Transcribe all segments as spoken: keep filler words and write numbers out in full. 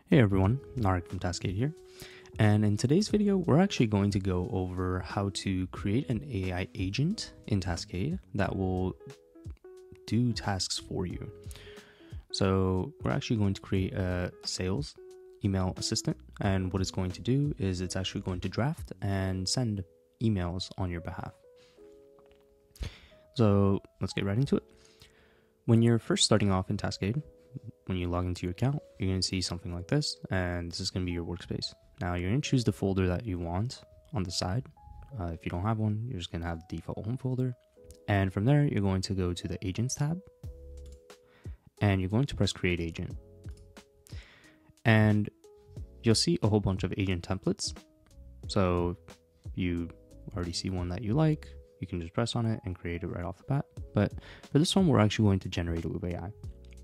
Hey everyone, Narek from Taskade here, and in today's video we're actually going to go over how to create an A I agent in Taskade that will do tasks for you. So we're actually going to create a sales email assistant, and what it's going to do is it's actually going to draft and send emails on your behalf. So let's get right into it. When you're first starting off in Taskade, when you log into your account, you're going to see something like this, and this is going to be your workspace. Now you're going to choose the folder that you want on the side. Uh, if you don't have one, you're just going to have the default home folder. And from there, you're going to go to the Agents tab, and you're going to press Create Agent. And you'll see a whole bunch of agent templates. So if you already see one that you like, you can just press on it and create it right off the bat. But for this one, we're actually going to generate it with A I.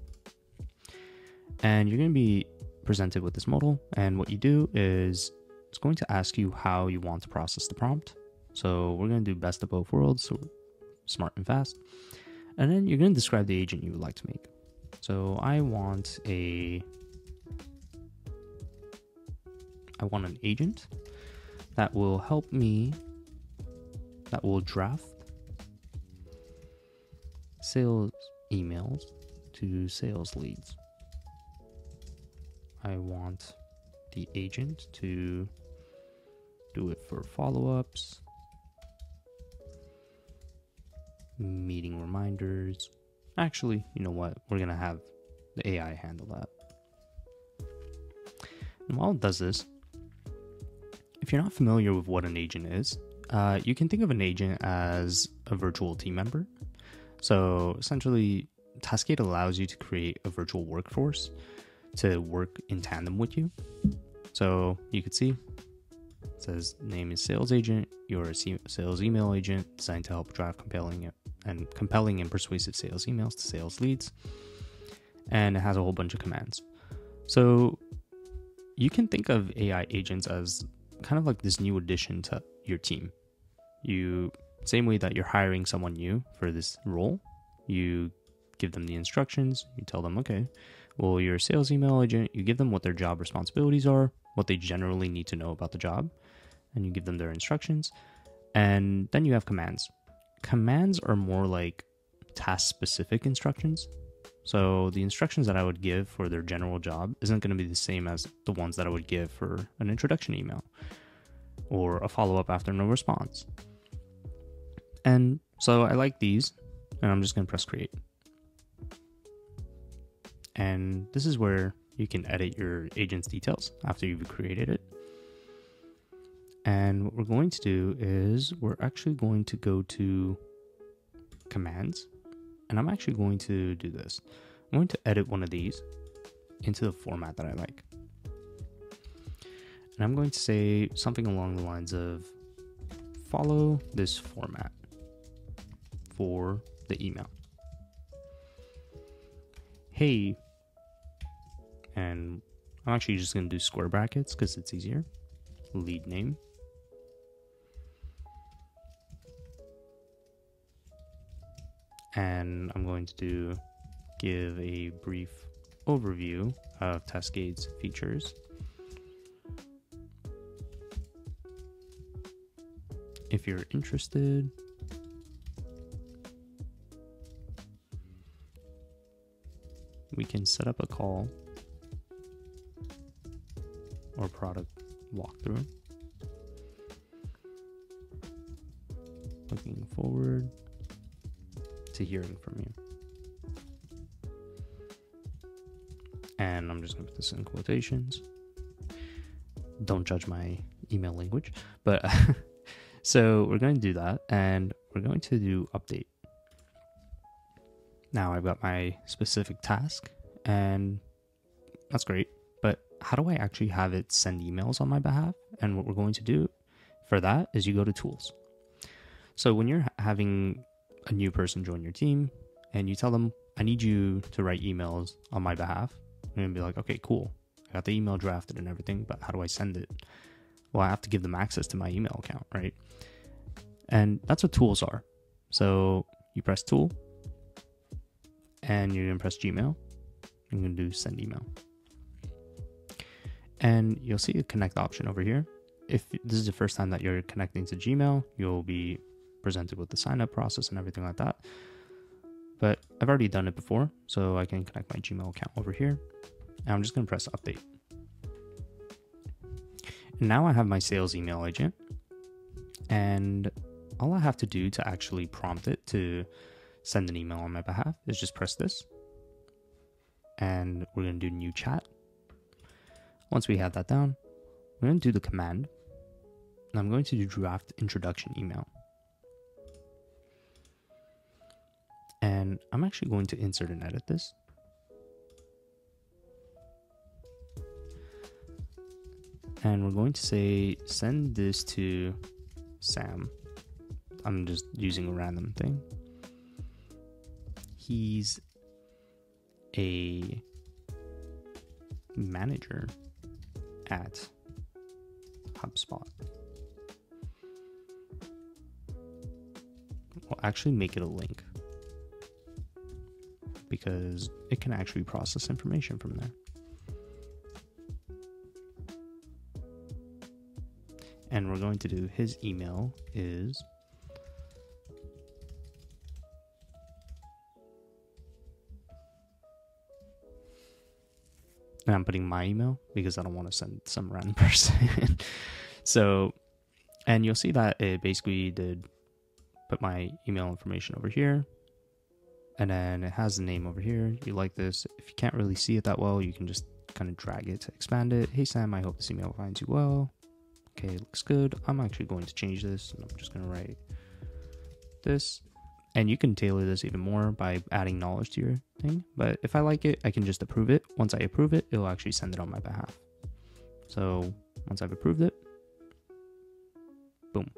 And you're going to be presented with this modal, and what you do is it's going to ask you how you want to process the prompt. So we're going to do best of both worlds, so smart and fast. And then you're going to describe the agent you would like to make. So I want a I want an agent that will help me, that will draft sales emails to sales leads. I want the agent to do it for follow-ups, meeting reminders. Actually, you know what? We're going to have the A I handle that. And while it does this, if you're not familiar with what an agent is, uh, you can think of an agent as a virtual team member. So essentially, Taskade allows you to create a virtual workforce to work in tandem with you. So you could see it says name is sales agent. You're a sales email agent designed to help draft compelling and compelling and persuasive sales emails to sales leads. And it has a whole bunch of commands. So you can think of A I agents as kind of like this new addition to your team. You, same way that you're hiring someone new for this role, you give them the instructions, you tell them, okay, well, you're a sales email agent, you give them what their job responsibilities are, what they generally need to know about the job, and you give them their instructions, and then you have commands. Commands are more like task-specific instructions. So the instructions that I would give for their general job isn't going to be the same as the ones that I would give for an introduction email or a follow-up after no response. And so I like these, and I'm just going to press create. And this is where you can edit your agent's details after you've created it. And what we're going to do is we're actually going to go to commands, and I'm actually going to do this. I'm going to edit one of these into the format that I like. And I'm going to say something along the lines of follow this format for the email. Hey, and I'm actually just going to do square brackets because it's easier. Lead name. And I'm going to do give a brief overview of Taskade's features. If you're interested, we can set up a call or product walkthrough. Looking forward to hearing from you. And I'm just going to put this in quotations. Don't judge my email language. But so we're going to do that, and we're going to do update. Now I've got my specific task, and that's great. But how do I actually have it send emails on my behalf? And what we're going to do for that is you go to tools. So when you're having a new person join your team and you tell them, I need you to write emails on my behalf, you're going to be like, okay, cool. I got the email drafted and everything, but how do I send it? Well, I have to give them access to my email account, right? And that's what tools are. So you press tool and you're going to press Gmail. I'm going to do send email. And you'll see a connect option over here. If this is the first time that you're connecting to Gmail, you'll be presented with the sign up process and everything like that. But I've already done it before, so I can connect my Gmail account over here. And I'm just going to press update. And now I have my sales email agent. And all I have to do to actually prompt it to send an email on my behalf is just press this. And we're going to do new chat. Once we have that down, we're going to do the command. And I'm going to do draft introduction email. And I'm actually going to insert and edit this. And we're going to say, send this to Sam. I'm just using a random thing. He's a manager at HubSpot. We'll actually make it a link because it can actually process information from there. And we're going to do his email is and I'm putting my email because I don't want to send some random person. So, and you'll see that it basically did put my email information over here. And then it has the name over here. You like this. If you can't really see it that well, you can just kind of drag it to expand it. Hey, Sam, I hope this email finds you well. Okay, looks good. I'm actually going to change this. And I'm just going to write this. And you can tailor this even more by adding knowledge to your thing. But if I like it, I can just approve it. Once I approve it, it'll actually send it on my behalf. So once I've approved it, boom.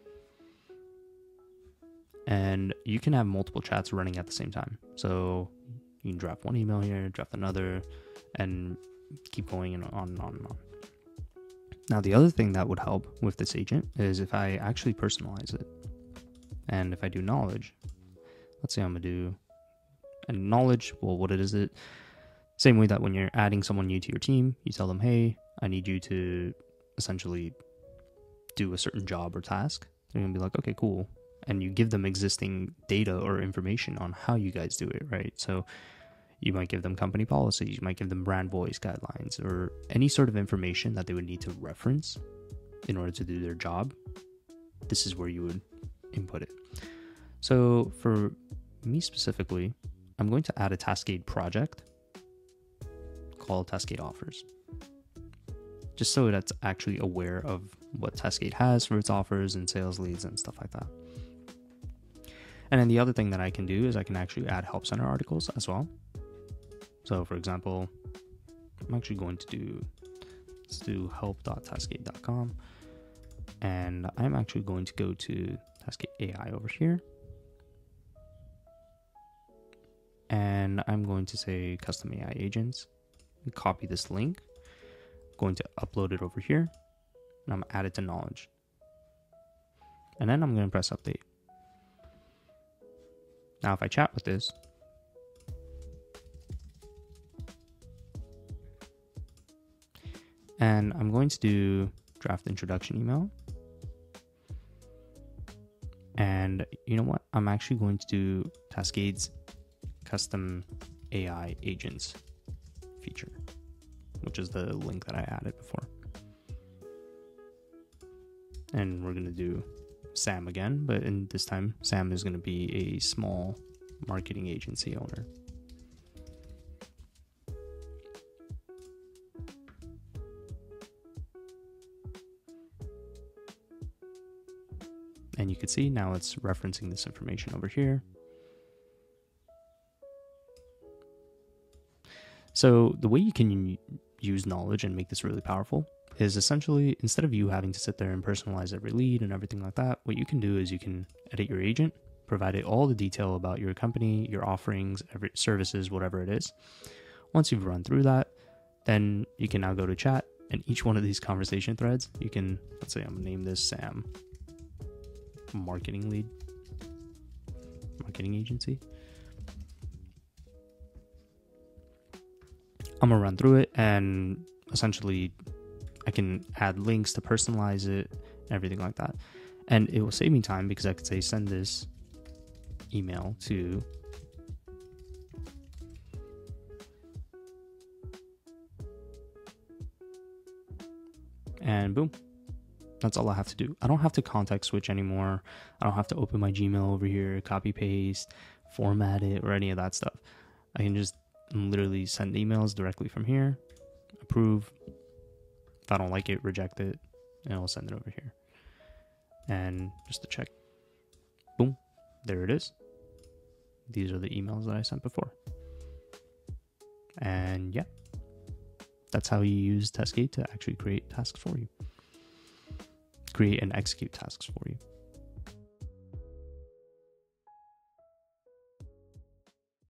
And you can have multiple chats running at the same time. So you can draft one email here, draft another, and keep going and on and on and on. Now, the other thing that would help with this agent is if I actually personalize it. And if I do knowledge, let's say I'm going to do a knowledge. Well, what it is it? Same way that when you're adding someone new to your team, you tell them, hey, I need you to essentially do a certain job or task. They're going to be like, okay, cool. And you give them existing data or information on how you guys do it, right? So you might give them company policies, you might give them brand voice guidelines, or any sort of information that they would need to reference in order to do their job. This is where you would input it. So for me specifically, I'm going to add a Taskade project called Taskade Offers, just so that's actually aware of what Taskade has for its offers and sales leads and stuff like that. And then the other thing that I can do is I can actually add Help Center articles as well. So for example, I'm actually going to do, let's do help dot taskade dot com. And I'm actually going to go to Taskade A I over here. And I'm going to say custom A I agents. Copy this link. I'm going to upload it over here. And I'm add it to knowledge. And then I'm going to press update. Now, if I chat with this, and I'm going to do draft introduction email. And you know what? I'm actually going to do Taskade's custom A I agents feature, which is the link that I added before. And we're going to do Sam again, but in this time, Sam is going to be a small marketing agency owner. And you can see now it's referencing this information over here. So the way you can use knowledge and make this really powerful is essentially, instead of you having to sit there and personalize every lead and everything like that, what you can do is you can edit your agent, provide it all the detail about your company, your offerings, every services, whatever it is. Once you've run through that, then you can now go to chat, and each one of these conversation threads, you can, let's say I'm gonna name this Sam, marketing lead, marketing agency. I'm gonna run through it, and essentially I can add links to personalize it, everything like that. And it will save me time because I could say send this email to and boom. That's all I have to do. I don't have to context switch anymore. I don't have to open my Gmail over here, copy paste, format it, or any of that stuff. I can just literally send emails directly from here, approve. If I don't like it, reject it, and I'll send it over here. And just to check, boom, there it is. These are the emails that I sent before. And yeah, that's how you use Taskade to actually create tasks for you. Create and execute tasks for you.